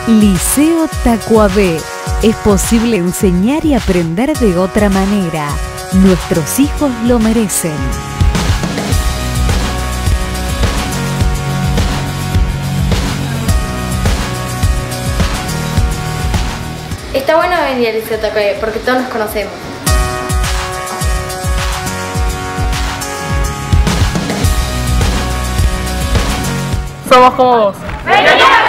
Liceo Tacuabé. Es posible enseñar y aprender de otra manera. Nuestros hijos lo merecen. Está bueno venir al Liceo Tacuabé porque todos nos conocemos. Somos como vos.